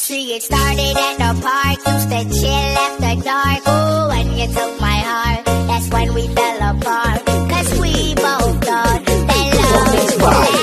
See, it started at the park, used to chill after dark. Ooh, when you took my heart, that's when we fell apart. 'Cause we both thought that love was